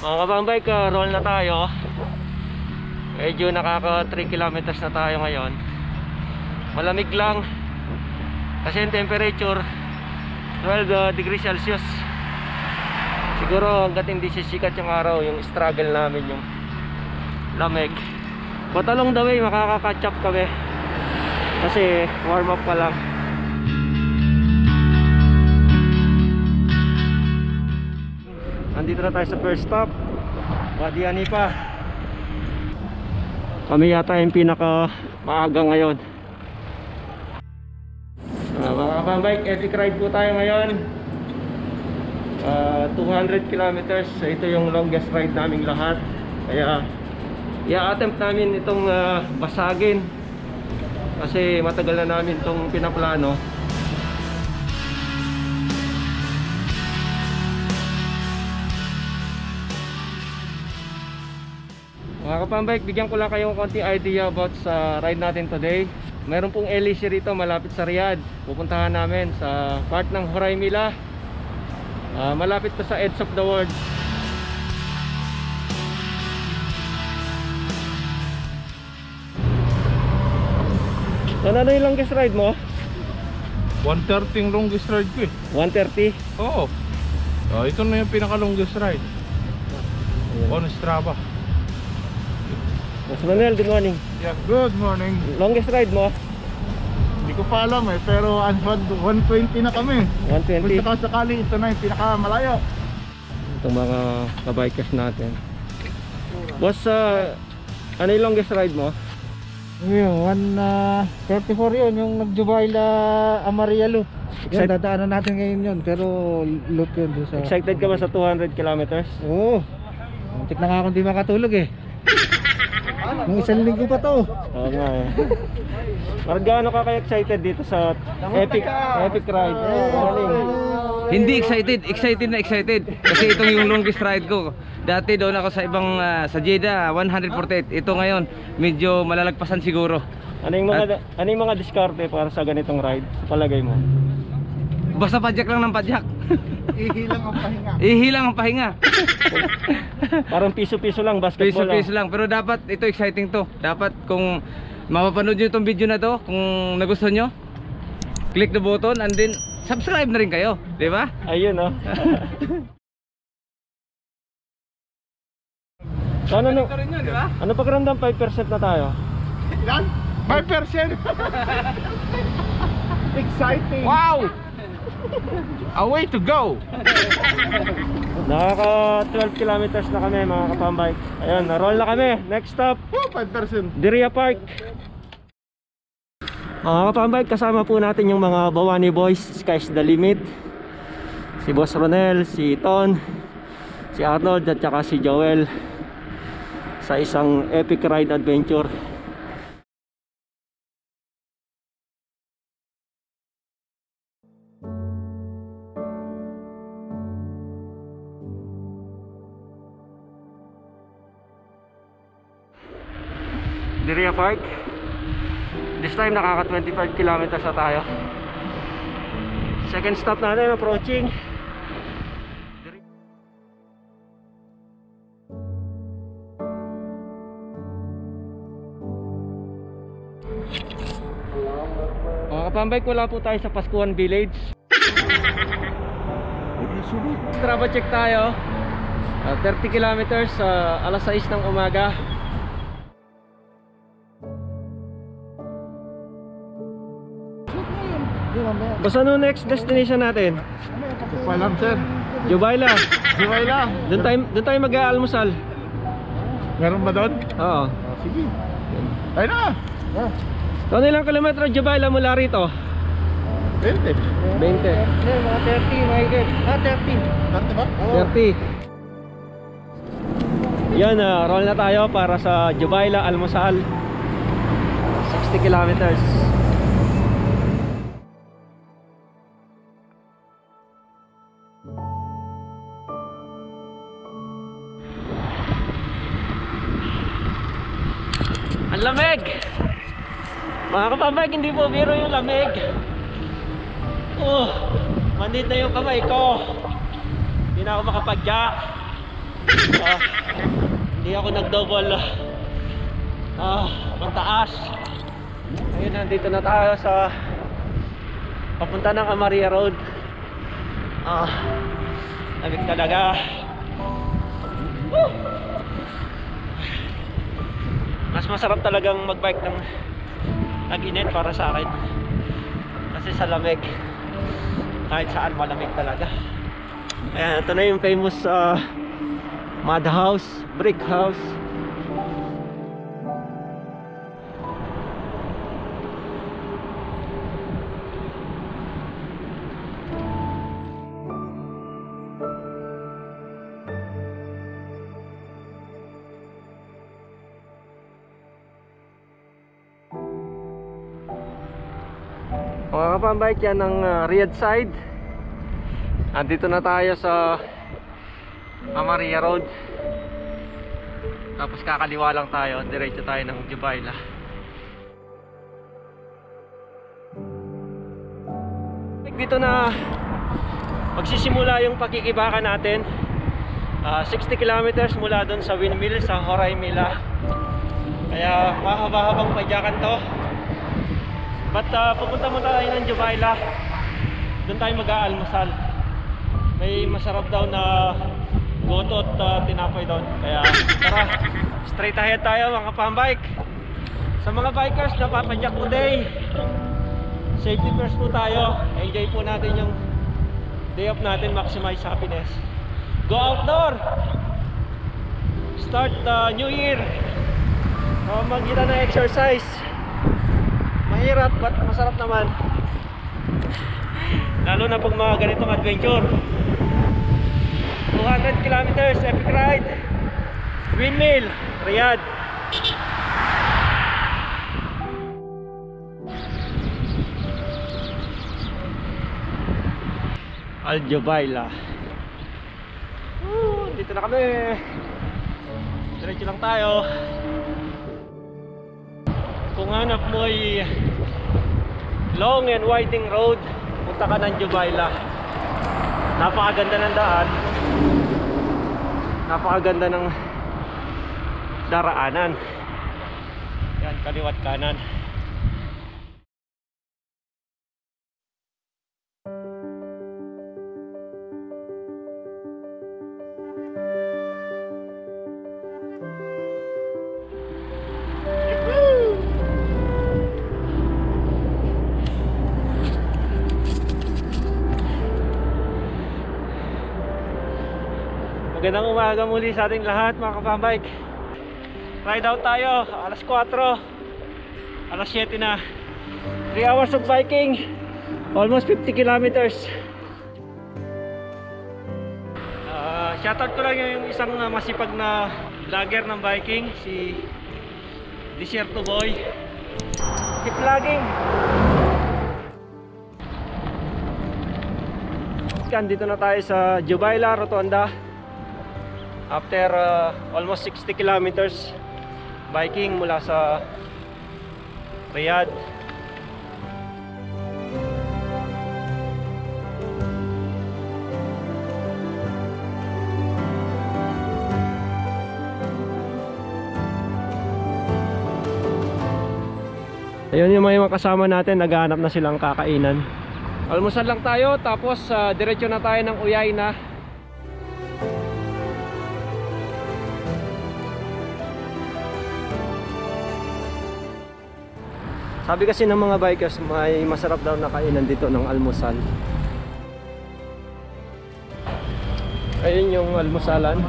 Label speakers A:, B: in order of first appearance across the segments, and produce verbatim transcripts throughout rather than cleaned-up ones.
A: Mga kabambike, uh, roll na tayo. Medyo nakaka three kilometers na tayo ngayon. Malamig lang kasi yung temperature twelve uh, degrees Celsius. Siguro hanggat hindi sisikat yung araw, yung struggle namin yung lamig. But along the way makaka-catch up kami kasi warm up pa lang. Nandito na tayo sa first stop, Wadi Hanifa. Kami yata yung pinaka maaga ngayon. uh, Mga kabambike, epic ride po tayo ngayon. uh, two hundred kilometers. Ito yung longest ride naming lahat. Kaya i-attempt namin itong uh, basagin kasi matagal na namin itong pinaplano. Mga kapambike, bigyan ko lang kayong konti idea about sa ride natin today. Meron pong L E C rito malapit sa Riyadh. Pupuntahan namin sa part ng Horaymila. uh, Malapit pa sa edge of the world. So, ano yung longest ride mo?
B: one thirty yung longest ride ko eh.
A: one thirty?
B: Oo. Oh, ito na yung pinaka longest ride. On Strava.
A: Mas Manuel, good morning.
C: Yeah, good morning.
A: Longest ride mo?
C: Hindi ko pa alam eh, pero one twenty na kami.
A: one twenty.
C: Kung sakali ito na yung pinakamalayo.
A: Itong mga kabikers natin. Boss, uh, ano yung longest ride mo?
C: Yung one thirty-four yun, yung nag-Jubaila Amaria Loop. Yan, dadaanan natin ngayon yun, pero loop yun doon sa...
A: Excited ka ba sa two hundred kilometers?
C: Oo. Muntik na nga akong di makatulog eh. Nung isang linggo pa to.
A: Oo nga eh. Parang gaano ka kaya excited dito sa epic epic ride? Galing.
D: Hindi excited, excited na excited. Kasi itong yung longest ride ko. Dati doon ako sa ibang uh, sa Jeddah, one forty-eight. Ito ngayon, medyo malalagpasan siguro.
A: Ano yung mga ano yung mga diskarte para sa ganitong ride sa palagay mo?
D: Basta padyak lang ng padyak.
C: Ihilang ang pahinga.
D: Ihilang ang pahinga.
A: Parang piso-piso lang, basketball.
D: Piso-piso lang. Pero dapat ito exciting to. Dapat kung mapapanood nyo itong video na to, kung nagustuhan nyo, click the button and then subscribe na rin kayo, di ba?
A: Ayun oh. So, ano, ano, ano pakiramdam five percent na tayo?
C: Ilan? five percent. Exciting.
B: Wow! A way to go!
A: Nakaka twelve kilometers na kami mga kapambike. Ayun, na-roll na kami. Next stop,
C: Oh, five percent.
A: Diriyah Park. Mga kapambike, kasama po natin yung mga Bawani Boys, Sky's the Limit. Si Boss Ronel, si Ton, si Arnold at saka si Joel sa isang epic ride adventure. Diriyah Park. This time nakaka twenty-five kilometers na tayo. Second stop natin, approaching. Mga kapambike, wala po tayo sa Pascuan Village. Strava check tayo. uh, thirty kilometers, uh, alas sais ng umaga. Basta ano next destination natin?
C: Hindi ko alam, sir.
A: Jubaila.
C: Jubaila.
A: Doon tayo, doon tayo mag-aalmusal.
C: Meron ba doon?
A: Oo.
C: Oh, sige. Tayo na. Ah,
A: So, ano ilang kilometro Jubaila mula rito?
C: twenty.
A: twenty.
C: Mga thirty, mga ah, thirty. thirty ba?
A: thirty. Yan, uh, roll na tayo para sa Jubaila almusal. sixty kilometers. Ang lamig! Mga kapambike, hindi po biro yung lamig. Oh, manid na yung kamay ko. Hindi na ako makapadyak. Ah, hindi ako nag-double ah, mataas. Ayun, nandito na tayo sa papunta ng Amaria Road. Ah, lamig talaga. Woo! Mas masarap talagang magbike ng nag-init para sa akin. Kasi sa lamig, kahit saan malamig talaga. Ayan, ito na yung famous uh, mud house, brick house. Mga kapambike, yan ang uh, Riyadh side. Andito na tayo sa Amaria Road. Tapos kakaliwa lang tayo, diretso tayo ng Jubaila. Dito na magsisimula yung pagkikibaka natin. uh, sixty kilometers mula doon sa windmill sa Horay Mila. Kaya mahaba-habang padyakan to. But uh, pupunta muna tayo ng Jubaila. Doon tayo mag-aalmusal. May masarap daw na goto at uh, tinapay doon. Kaya tara, straight ahead tayo mga pambike. Sa mga bikers na papadyak today, safety first po tayo. Enjoy po natin yung day off natin, maximize happiness. Go outdoor! Start the new year. uh, Magkita na exercise. Mahirap, but masarap naman. Lalo na pag mga ganitong adventure. Two hundred kilometers, epic ride. Windmill, Riyadh. Al Jubaila. Woo, dito na kami. Diretso lang tayo. Kung hanap mo ay long and winding road, punta ka ng Jubaila. Napakaganda ng daan. Napakaganda ng daraanan. Yan, kaliwat kanan. Magandang umaga muli sa ating lahat mga kapambike. Ride out tayo, alas kwatro, alas siyete na. three hours of biking, almost fifty kilometers. uh, Shoutout ko lang yung isang uh, masipag na vlogger ng biking, si Desierto Boy. Keep vlogging. Dito na tayo sa Jubaila Rotonda. After uh, almost sixty kilometers biking mula sa Riyadh. Ayun yung mga kasama natin, naghahanap na silang kakainan. Almusal lang tayo, tapos uh, diretso na tayo ng Uyayna. Sabi kasi ng mga bikers, may masarap daw na kainan dito ng almusal. Ayun yung almusalan.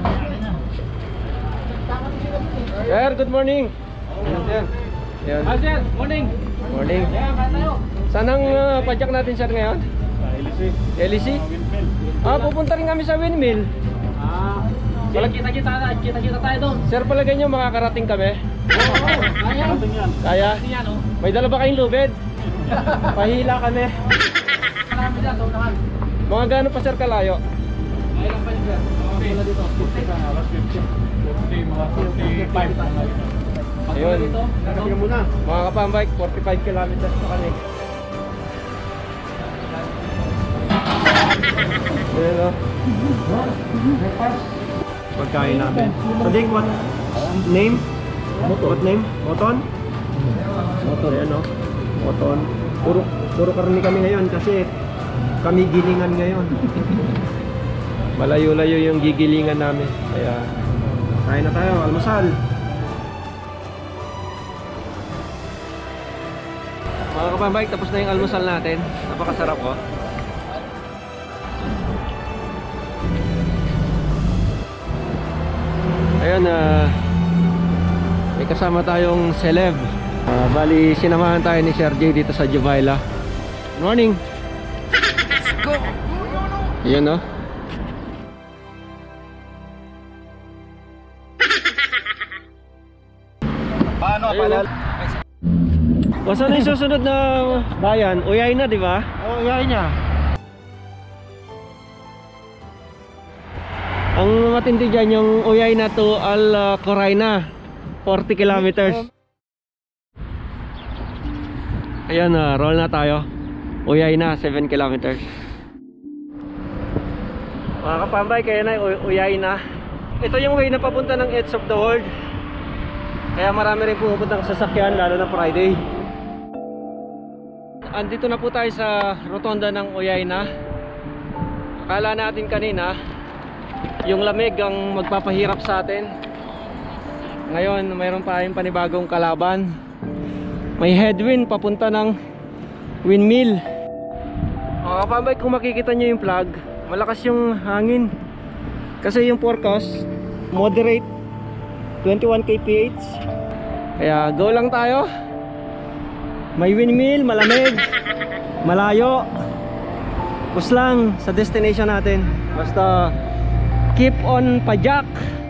A: Sir, good morning. Sir. Ayun. Ah, sir, morning. Morning. Saan ang uh, padyak natin sir ngayon? L E C. L E C? Ah, pupunta rin kami sa windmill. Ah, kita-kita na, kita-kita tayo doon. Sir, palagay nyo makakarating kami? Oo, kaya. Kaya? May dala ba kayong lubid? Pahila kami. Mga gano'n pa sir kalayo? Ilang pa yun sir? Mga dito, fifty ka, alas fifty. forty, mga forty-five. Ayun. Mga kapambike, forty-five kilometers pa kami. Ayun o.
E: pagkain namin. So Dick, what name? What name? Moton? Moton. Ayan o. Moton. Puro, puro karni kami ngayon kasi kami gilingan ngayon. Malayo-layo yung gigilingan namin. Kaya kain na tayo, almusal.
A: Mga kapambike, tapos na yung almusal natin. Napakasarap ko. Ayun, uh, may kasama tayong celeb. Uh, bali, sinamahan tayo ni Sir J dito sa Jubaila. Good morning! Let's go! Ayan no?
E: Paano
A: pala? O saan yung susunod na bayan? Uyay na, di ba?
C: Oh, yay niya.
A: Ang matindi dyan yung Uyay na to Al uh, Coraina, forty kilometers. Ayan, uh, roll na tayo. Uyay na, seven kilometers. Mga kapambay, kaya na Uyay na. Ito yung way na papunta ng edge of the world. Kaya marami rin pumupuntang sasakyan, lalo na Friday. Andito na po tayo sa rotonda ng Uyay na. Akala natin kanina yung lamig ang magpapahirap sa atin. Ngayon mayroon pa tayong panibagong kalaban. May headwind papunta ng windmill. Mga kapambay, kung makikita nyo yung flag, malakas yung hangin. Kasi yung forecast moderate twenty-one kilometers per hour. Kaya go lang tayo. May windmill, malamig, malayo. Bus lang sa destination natin. Basta keep on pajak.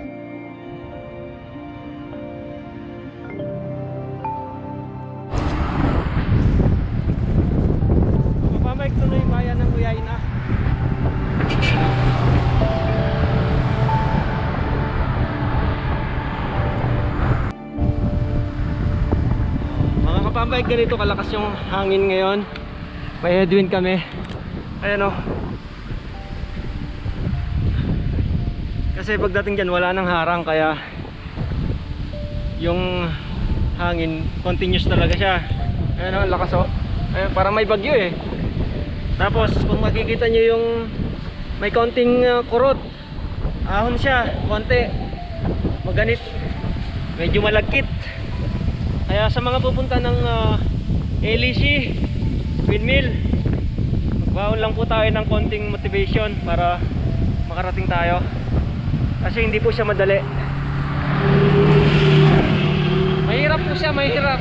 A: Mapamay ko na yung bayan ng Uyay na. Mga kapambay, ganito kalakas yung hangin ngayon. May headwind kami. Ayan o. Kasi pagdating dyan wala nang harang, kaya yung hangin continuous talaga siya. Ayan o, ang lakas o. Ayan, parang may bagyo eh. Tapos kung makikita nyo yung may konting uh, kurot, ahon siya, konti, maganit, medyo malagkit. Kaya sa mga pupunta ng uh, L E C windmill, magbaon lang po tayo ng konting motivation para makarating tayo. Kasi hindi po siya madali. Mahirap po siya, mahirap.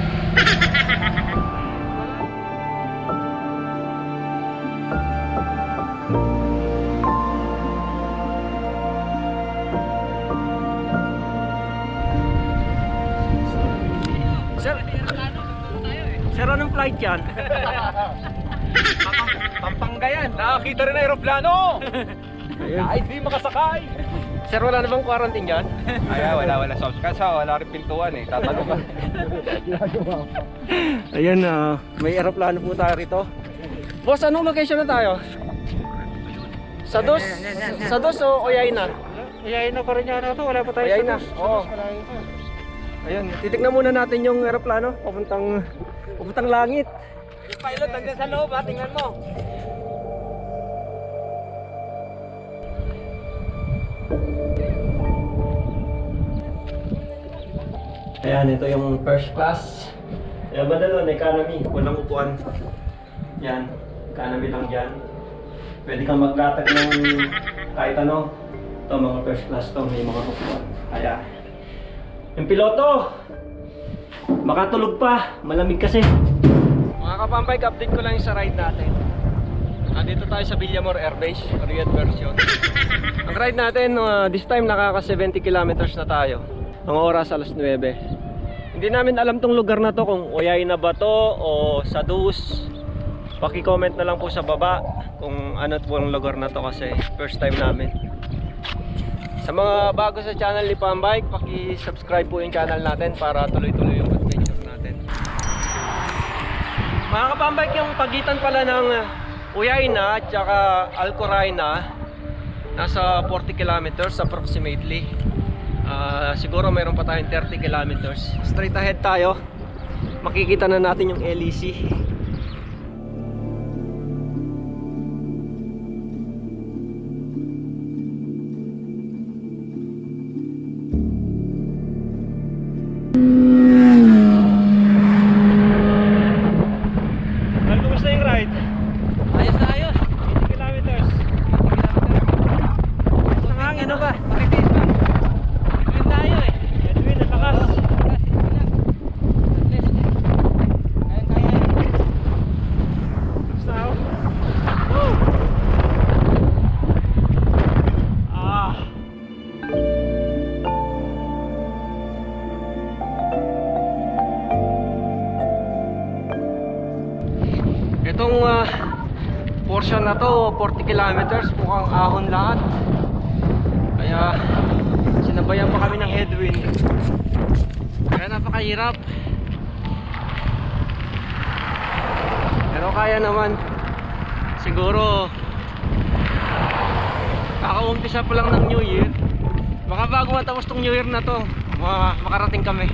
A: Sir, sir, anong flight yan?
E: Pampanga yan. Nakakita rin na aeroplano. Ay, hindi makasakay.
A: Sir, wala na bang quarantine dyan?
E: Ay, wala, wala. Kasi wala rin pintuan eh. Tatanong ka.
A: Ayan, uh, may aeroplano po tayo rito. Boss, anong location na tayo? Sa dos? Sa dos o Uyay na?
C: Uyay na pa rin yan ito. Wala pa tayo
A: Uyay
C: sa
A: na,
C: dos. Sa
A: oo.
C: dos, malayo pa.
A: Ayun, titignan muna natin yung aeroplano papuntang papuntang langit.
E: Yung pilot, hanggang sa loob ha. Tingnan mo.
A: Ayan, ito yung first class. Ayan, badalon, economy, walang upuan. Yan, economy lang dyan. Pwede kang maglatag ng kahit ano. Ito, mga first class to, may mga upuan. Kaya, yung piloto, makatulog pa, malamig kasi. Mga kapampay, update ko lang yung sa ride natin. Nandito tayo sa Villamor Air Base, Riyadh version. Ang ride natin, uh, this time nakaka seventy kilometers na tayo. Ang oras alas nuwebe. Hindi namin alam tong lugar na to, kung Uyay na ba to o Sadus. Paki-comment na lang po sa baba kung ano po ang lugar na to, kasi first time namin. Sa mga bago sa channel ni Pambike, paki-subscribe po yung channel natin para tuloy-tuloy yung adventure natin. Mga kapambike, yung pagitan pala ng Uyay na at saka Al Coraina,
E: nasa forty kilometers approximately. Uh, siguro mayroon pa tayong thirty kilometers. Straight ahead tayo. Makikita na natin yung L E C. Well, kumusta yung ride?
D: Ayos na ayos.
E: eighty kilometers.
D: Nangangin ano ba? Pakipis lang. Yun tayo eh.
E: Edwin, ang lakas. Kumusta ako? Woo! Ah. Itong uh, portion na to, forty kilometers, mukhang ahon lahat. Kaya sinabayan pa kami ng headwind. Kaya napakahirap. Pero kaya naman. Siguro kakaumpisa pa lang ng New Year. Baka bago matapos tong New Year na to, ma makarating kami.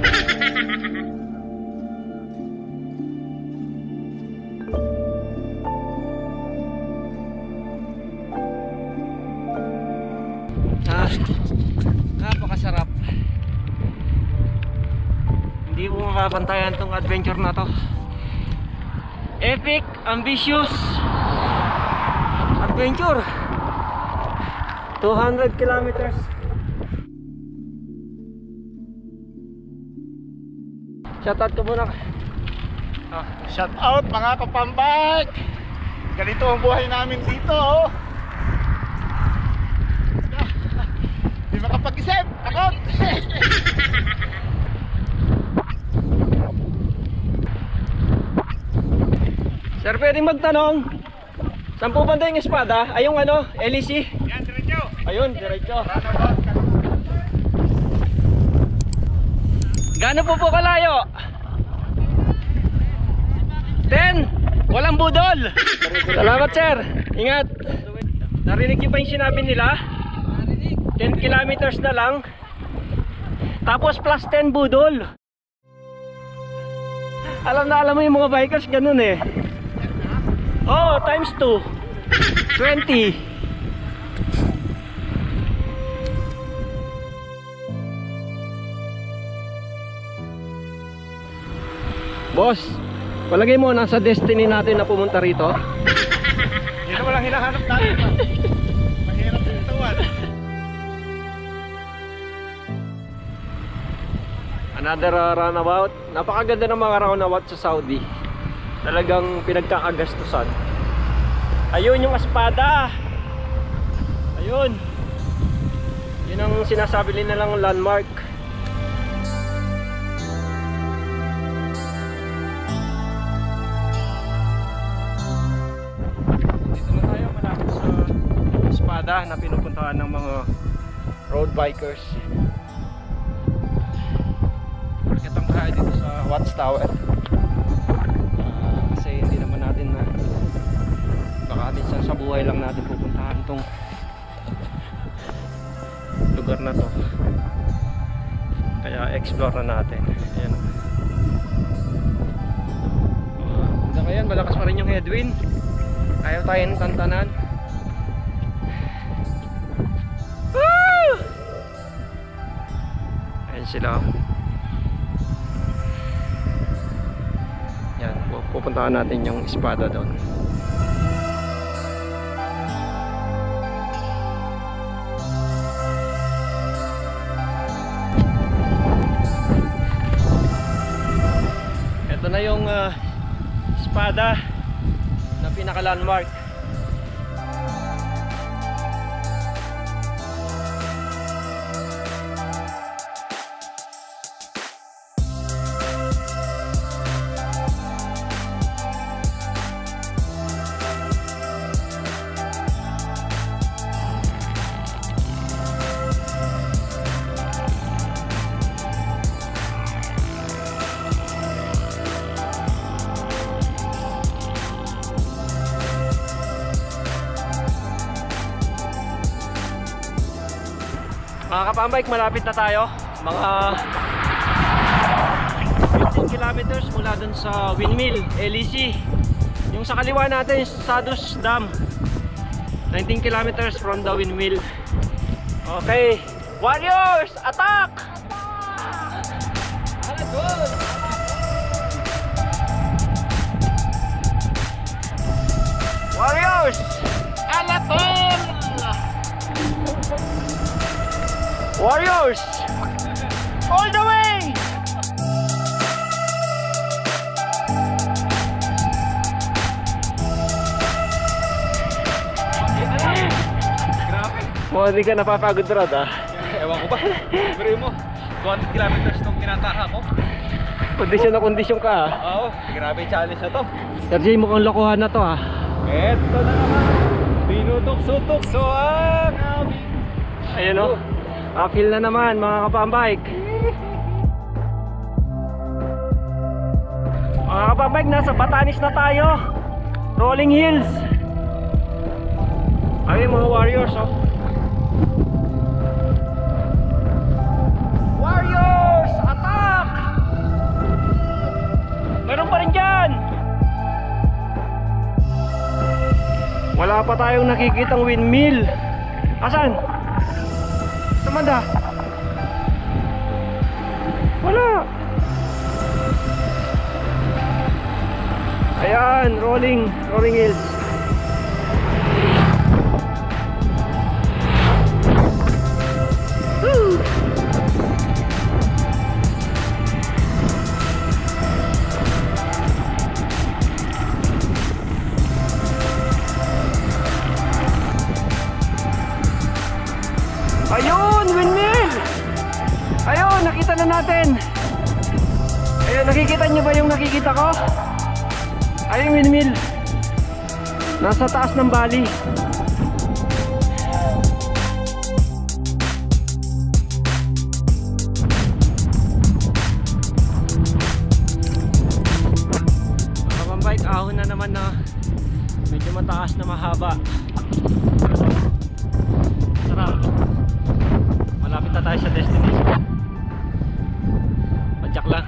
E: Ah, napakasarap. Hindi mo makapantayan tong adventure na to. Epic, ambitious adventure. two hundred kilometers. Shoutout ko muna. Ah,
C: Shout out mga kapambag! Ganito ang buhay namin dito, oh. Di makapag-isip! Takot!
E: Sir, pwedeng magtanong. Saan po banda yung espada? Ay, yung ano, L E C?
C: Yan, diretso!
E: Ayun, diretso. Gaano po po kalayo? ten! Walang budol! Salamat, sir! Ingat! Narinig niyo ba yung sinabi nila? ten kilometers na lang. Tapos plus ten budol. Alam na alam mo yung mga bikers ganun eh. Oh, times two. twenty. Boss, palagay mo nasa destiny natin na pumunta rito.
C: Yan naman lang hinahanap natin. Mahirap yung tawan.
E: Another uh, runabout. Napakaganda ng mga runabout sa Saudi. Talagang pinagkakagastusan. Ayun yung espada. Ayun. Yun ang sinasabi nilang landmark. Dito na tayo malapit sa espada na pinupuntahan ng mga road bikers. Kita tayo dito sa Watchtower. Uh, kasi hindi naman natin na baka minsan sa buhay lang natin pupuntahan itong lugar na to. Kaya explore na natin. Ayan. Hanggang ngayon malakas pa rin yung headwind. Ayaw tayo ng tantanan. Woo! Ayan sila. Yan, pupuntahan natin yung espada doon. Ito na yung uh, espada na pinaka-landmark. Mga kapambike, malapit na tayo. Mga fifteen kilometers mula dun sa windmill, L E C. Yung sa kaliwa natin, Sadus Dam. nineteen kilometers from the windmill. Okay, Warriors, attack! Warriors, alatol! Warriors, all the way!
A: Mo, hindi ka napapagod, Rod, ah.
B: Ewan ko ba? Pero mo, two hundred kilometers nung tinataha ko.
A: Kondisyon na kondisyon ka, ah.
B: Oo, grabe yung challenge na to.
A: Sir Jay, mukhang lokohan na to, ah.
B: Eto na naman. Tinutok-sutok so ang aming.
A: Ayun, oh. Uphill na naman, mga kapambike. Mga kapambike, nasa Batanes na tayo. Rolling Hills. Ayun, mga Warriors, oh. Warriors, attack! Meron pa rin dyan. Wala pa tayong nakikitang windmill. Asan? Samanda? Wala. Ayan, rolling, rolling hills. Woo! Ayun, windmill! Ayun, nakita na natin. Ayun, nakikita nyo ba yung nakikita ko? Ayun, windmill. Nasa taas ng bali. Kapambike, ahon na naman na medyo mataas na mahaba. Sarap. Malapit na tayo sa destination. Padyak lang.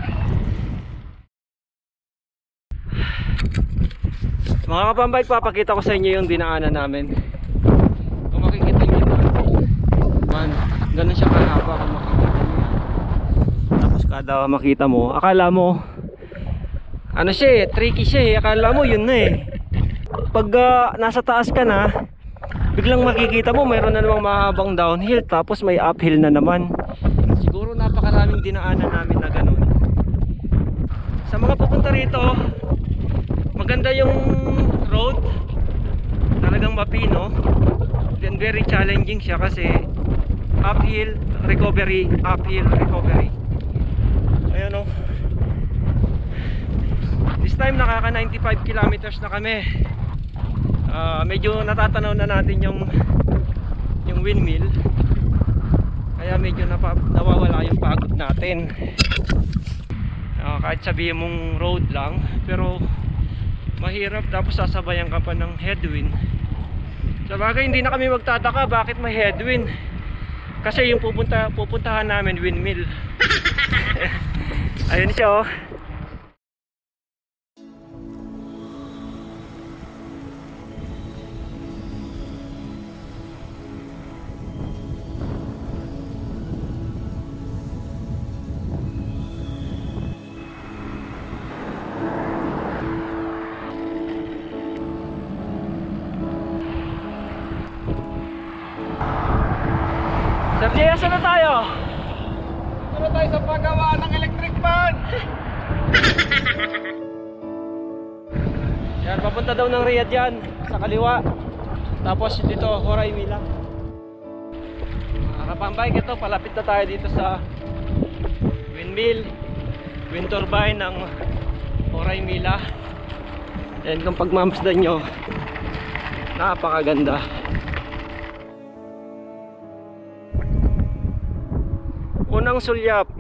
A: Mga kapambike, papakita ko sa inyo yung dinaanan namin. Kung makikita nyo man, ganun siya kahaba kung makikita nyo. Tapos kada makita mo, akala mo ano siya eh, tricky siya eh. Akala mo yun na eh. Pag uh, nasa taas ka na, biglang makikita mo mayroon na namang mahabang downhill, tapos may uphill na naman. Siguro napakaraming dinaanan namin na ganun. Sa mga pupunta rito, maganda yung road, talagang mapino. Then very challenging siya kasi uphill, recovery, uphill, recovery. Ayun o. This time nakaka ninety-five kilometers na kami. Uh, medyo natatanaw na natin yung yung windmill, kaya medyo napa, nawawala yung pagod natin. Uh, kahit sabihin mong road lang, pero mahirap, tapos sasabayan ka pa ng headwind. Sa bagay, hindi na kami magtataka bakit may headwind, kasi yung pupunta, pupuntahan namin windmill. Ayun siya, oh. Sir Jay, saan na tayo?
B: Ito na tayo sa paggawa ng electric fan.
A: Yan, papunta daw ng Riyadh yan, sa kaliwa. Tapos dito, Horay Mila. Mga kapambike, ito, palapit na tayo dito sa windmill, wind turbine ng Horay Mila. Yan, kung pagmamasdan nyo, napakaganda. Unang sulyap.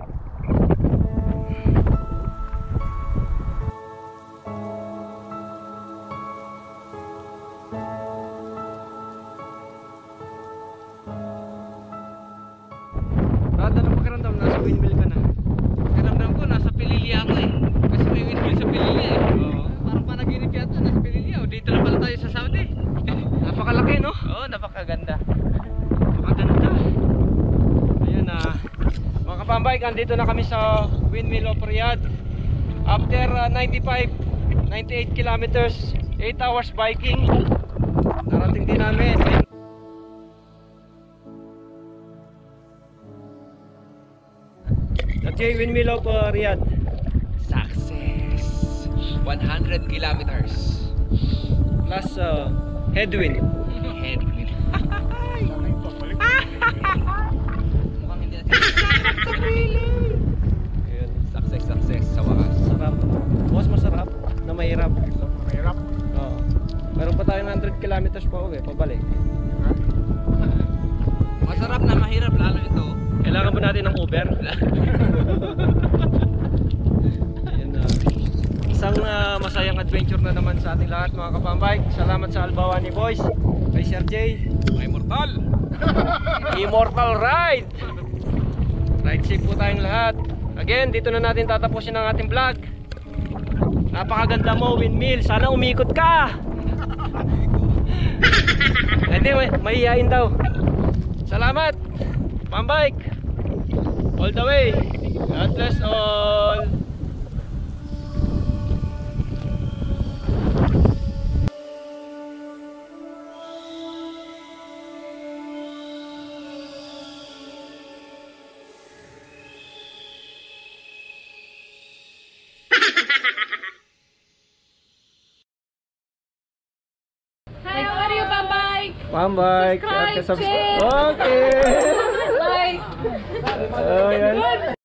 A: windmill ka na?
D: Karamdam ko, nasa Pililya ako eh. Kasi may windmill sa Pililya eh. Oo. Parang panaginip yata, nasa Pililya. O, dito na pala tayo sa Saudi.
A: Napakalaki, no?
D: Oo, napakaganda.
A: Napakaganda. Ayan na. Mga kapambike, andito na kami sa Windmill of Riyadh. After uh, ninety-five, ninety-eight kilometers, eight hours biking, narating din namin. The J Windmill of uh, Riyadh.
D: Success! one hundred kilometers.
A: Plus uh, headwind.
D: Headwind. Mukhang hindi natin.
A: Ayan.
D: Success, success sa wakas.
A: Sarap. Mas masarap na mahirap.
C: Mahirap.
A: Oo. Meron pa tayong one hundred kilometers pa uwi, pabalik.
D: Masarap na mahirap, lalo ito.
A: Kailangan ba natin ng Uber? Ayan na. Isang uh, masayang adventure na naman sa ating lahat mga kapambike. Salamat sa Albawani Boys, kay Sir J.
D: Immortal!
A: Immortal Ride! Ride safe po tayong lahat. Again, dito na natin tatapusin ang ating vlog. Napakaganda mo, windmill. Sana umikot ka! Hindi, may, mahihain daw. Salamat! Pambike! All the way! God bless all!
F: Hi, how are you, Bambay?
A: Pambike!
F: Subscribe,
A: At subscribe.
F: share.
A: Okay!
F: Bye.
A: Oh, yan.